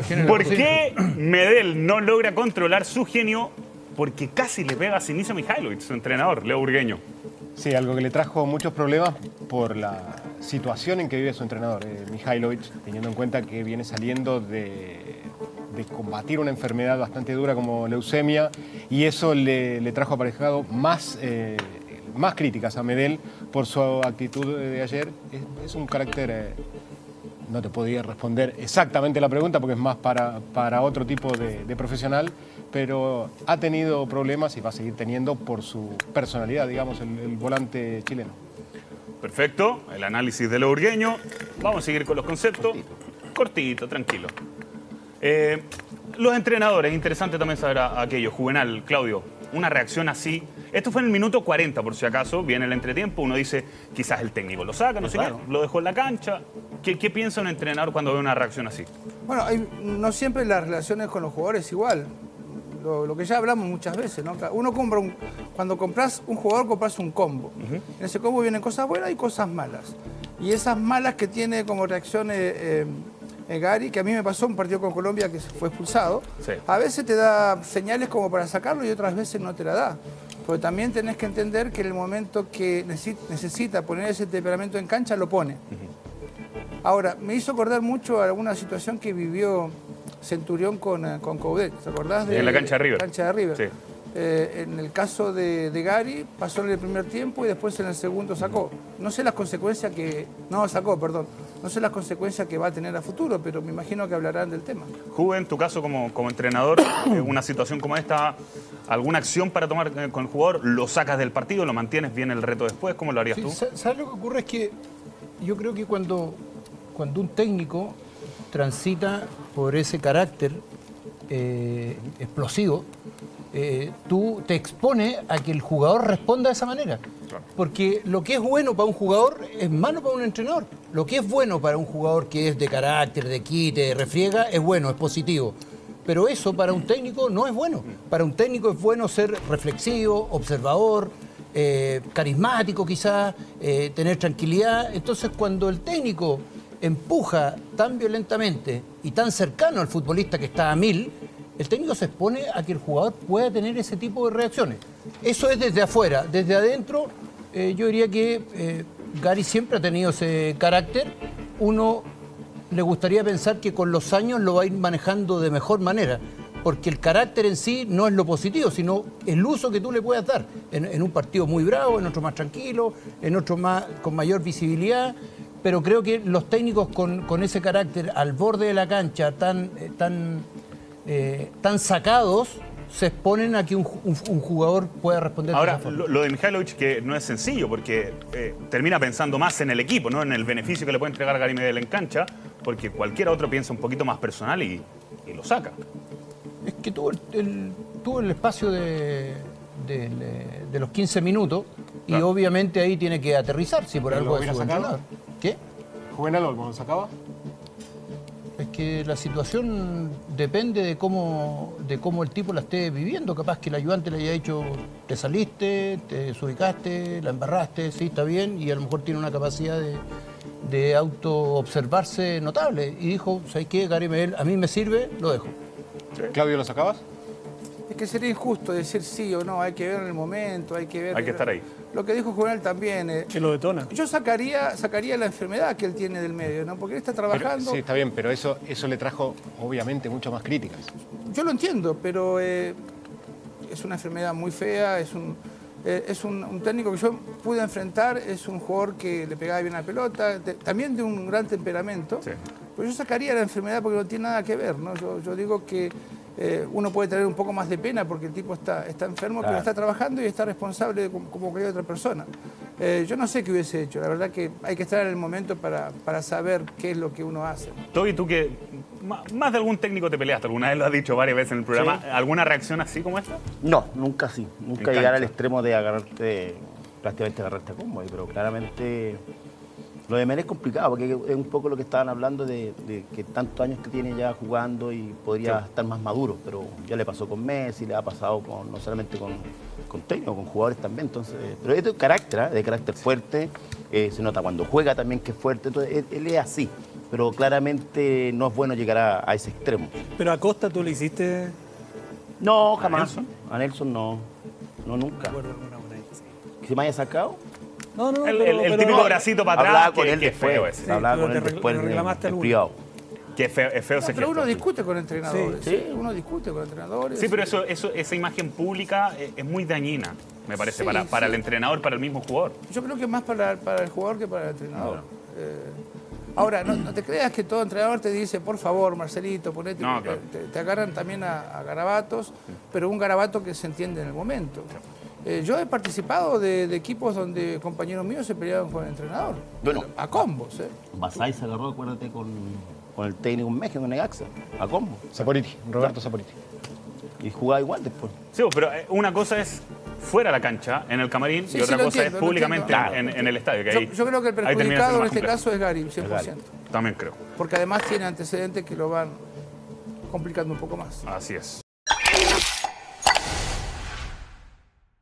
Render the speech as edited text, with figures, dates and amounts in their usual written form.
¿Por qué Medel no logra controlar su genio? Porque casi le pega a Sinisa Mihajlovic, su entrenador, Leo Burgueño. Sí, algo que le trajo muchos problemas por la situación en que vive su entrenador, Mihajlovic, teniendo en cuenta que viene saliendo de combatir una enfermedad bastante dura como leucemia, y eso le trajo aparejado más críticas a Medel por su actitud de ayer. Es un carácter... no te podía responder exactamente la pregunta porque es más para otro tipo de profesional, pero ha tenido problemas y va a seguir teniendo por su personalidad, digamos, el volante chileno. Perfecto, el análisis de Leo Burgueño. Vamos a seguir con los conceptos. Cortito, tranquilo. Los entrenadores, interesante también saber aquello. Juvenal, Claudio, una reacción así. Esto fue en el minuto 40, por si acaso. Viene el entretiempo, uno dice, quizás el técnico lo saca, no sé qué, lo dejó en la cancha. ¿Qué piensa un entrenador cuando ve una reacción así? Bueno, no siempre las relaciones con los jugadores igual. Lo que ya hablamos muchas veces, ¿no? Uno compra cuando compras un jugador, compras un combo. En ese combo vienen cosas buenas y cosas malas. Y esas malas que tiene como reacción Gary, que a mí me pasó un partido con Colombia que fue expulsado, sí. A veces te da señales como para sacarlo y otras veces no te la da. Porque también tenés que entender que en el momento que necesita poner ese temperamento en cancha, lo pone. Ahora, me hizo acordar mucho a alguna situación que vivió Centurión con Coudet. ¿Te acordás? En la cancha de River. Cancha de River. Sí. En el caso de Gary, pasó en el primer tiempo y después en el segundo sacó. No sé las consecuencias que... No, sacó, perdón. No sé las consecuencias que va a tener a futuro, pero me imagino que hablarán del tema. Juve, en tu caso como entrenador, una situación como esta, ¿alguna acción para tomar con el jugador? ¿Lo sacas del partido? ¿Lo mantienes? ¿Viene el reto después? ¿Cómo lo harías tú? ¿Sabes lo que ocurre? Es que yo creo que cuando un técnico transita por ese carácter explosivo, tú te expones a que el jugador responda de esa manera. Porque lo que es bueno para un jugador es malo para un entrenador. Lo que es bueno para un jugador que es de carácter, de quite, de refriega, es bueno, es positivo. Pero eso para un técnico no es bueno. Para un técnico es bueno ser reflexivo, observador, carismático quizás, tener tranquilidad. Entonces cuando el técnico empuja tan violentamente y tan cercano al futbolista que está a 1000, el técnico se expone a que el jugador pueda tener ese tipo de reacciones. Eso es desde afuera. Desde adentro, yo diría que Gary siempre ha tenido ese carácter. Uno le gustaría pensar que con los años lo va a ir manejando de mejor manera, porque el carácter en sí no es lo positivo, sino el uso que tú le puedas dar. En un partido muy bravo, en otro más tranquilo, en otro más con mayor visibilidad. Pero creo que los técnicos con ese carácter al borde de la cancha, tan sacados, se exponen a que un jugador pueda responder. Ahora, lo de Mihajlovic, que no es sencillo, porque termina pensando más en el equipo, ¿no? En el beneficio que le puede entregar Gary Medel en cancha, porque cualquier otro piensa un poquito más personal y lo saca. Es que tuvo el espacio de los 15 minutos, claro. Y obviamente ahí tiene que aterrizar, si por algo es su entrenador. ¿Qué? ¿Juvenal lo sacaba? Es que la situación depende de cómo el tipo la esté viviendo. Capaz que el ayudante le haya dicho, te saliste, te desubicaste, la embarraste, sí, está bien, y a lo mejor tiene una capacidad de autoobservarse notable. Y dijo, ¿sabes qué, Gary Medel? A mí me sirve, lo dejo. ¿Sí? ¿Claudio, lo sacabas? Es que sería injusto decir sí o no, hay que ver en el momento, hay que ver... Hay que estar ahí. Lo que dijo Juvenal también... que lo detona. Yo sacaría la enfermedad que él tiene del medio, ¿no? Porque él está trabajando... Pero, sí, está bien, pero eso le trajo, obviamente, mucho más críticas. Yo lo entiendo, pero es una enfermedad muy fea, es un técnico que yo pude enfrentar, es un jugador que le pegaba bien a la pelota, también de un gran temperamento. Sí. Pero yo sacaría la enfermedad porque no tiene nada que ver, ¿no? Yo digo que... uno puede tener un poco más de pena porque el tipo está enfermo, claro, pero está trabajando y está responsable como cualquier otra persona. Yo no sé qué hubiese hecho, la verdad que hay que estar en el momento para saber qué es lo que uno hace. Toby, tú que más de algún técnico te peleaste, alguna vez lo has dicho varias veces en el programa, ¿sí? ¿Alguna reacción así como esta? No, nunca así. Nunca llegar al extremo de prácticamente agarrarte a combo, pero claramente... Lo de Medel es complicado, porque es un poco lo que estaban hablando de que tantos años que tiene ya jugando y podría estar más maduro, pero ya le pasó con Messi, le ha pasado no solamente con técnicos, con jugadores también. Entonces, pero es de carácter fuerte, se nota cuando juega también que es fuerte, entonces él es así. pero claramente no es bueno llegar a ese extremo. Pero a Costa tú le hiciste... No, jamás. A Nelson no. No, nunca. Recuerdo alguna vez, sí. ¿Que se me haya sacado? No, El típico bracito para Hablaba atrás, con él que es feo después. ese. Hablaba pero con él te después reclamaste en alguno. privado. Que es feo ese Pero uno gesto. discute con entrenadores. Sí, sí. Uno discute con entrenadores. Sí, pero esa imagen pública es muy dañina, me parece, Sí, para sí. el entrenador, para el mismo jugador. Yo creo que más para el jugador que para el entrenador. Ahora, no te creas que todo entrenador te dice, por favor, Marcelito, ponete. No, claro. Te agarran también a garabatos, pero un garabato que se entiende en el momento. Yo he participado de equipos donde compañeros míos se peleaban con el entrenador. Bueno. A combos, Basay se agarró, acuérdate, con el técnico en México, en Necaxa, a combo. Saporiti, Roberto Saporiti. Y jugaba igual después. Sí, pero una cosa es fuera de la cancha, en el camarín, Sí, y otra sí, lo cosa entiendo, es lo públicamente entiendo. en el estadio. Que yo creo que el ahí termina perjudicado siendo en más este complejo. caso es Gary, 100%. También creo. Porque además tiene antecedentes que lo van complicando un poco más. Así es.